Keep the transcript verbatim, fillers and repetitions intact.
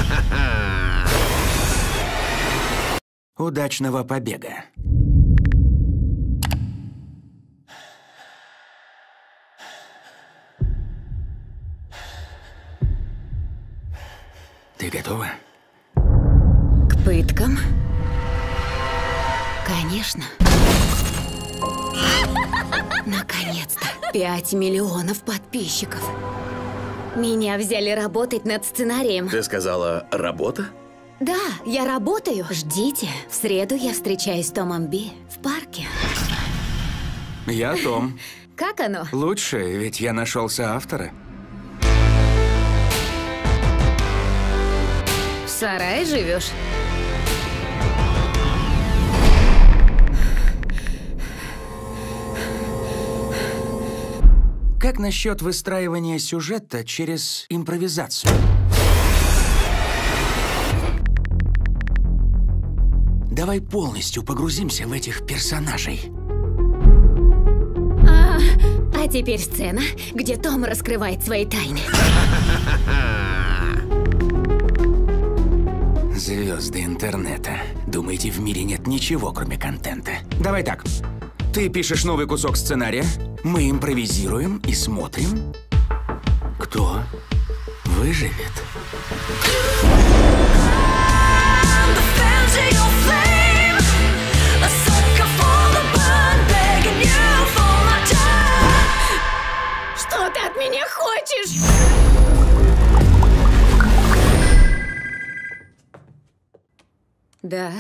Удачного побега. Ты готова? К пыткам? Конечно. Наконец-то. Пять миллионов подписчиков. Меня взяли работать над сценарием. Ты сказала, работа? Да, я работаю. Ждите. В среду я встречаюсь с Томом Би в парке. Я Том. Как оно? Лучше, ведь я нашел соавтора. В сарае живешь? Как насчет выстраивания сюжета через импровизацию? Давай полностью погрузимся в этих персонажей. А, а теперь сцена, где Том раскрывает свои тайны. Звезды интернета. Думаете, в мире нет ничего, кроме контента? Давай так. Ты пишешь новый кусок сценария, мы импровизируем и смотрим, кто выживет. Что ты от меня хочешь? Да.